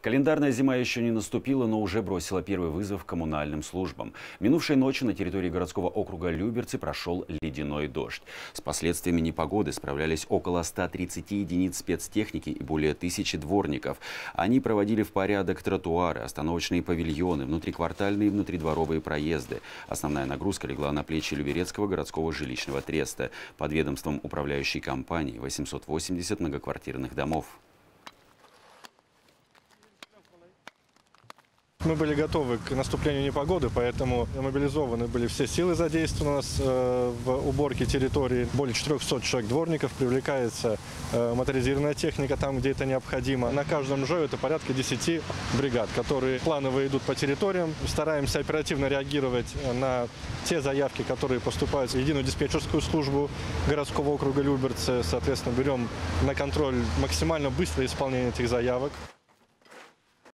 Календарная зима еще не наступила, но уже бросила первый вызов коммунальным службам. Минувшей ночью на территории городского округа Люберцы прошел ледяной дождь. С последствиями непогоды справлялись около 130 единиц спецтехники и более 1000 дворников. Они проводили в порядок тротуары, остановочные павильоны, внутриквартальные и внутридворовые проезды. Основная нагрузка легла на плечи Люберецкого городского жилищного треста. Под ведомством управляющей компании 880 многоквартирных домов. Мы были готовы к наступлению непогоды, поэтому мобилизованы были все силы задействованы у нас в уборке территории. Более 400 человек дворников, привлекается моторизированная техника там, где это необходимо. На каждом ЖЭУ это порядка 10 бригад, которые планово идут по территориям. Стараемся оперативно реагировать на те заявки, которые поступают в единую диспетчерскую службу городского округа Люберцы. Соответственно, берем на контроль максимально быстрое исполнение этих заявок.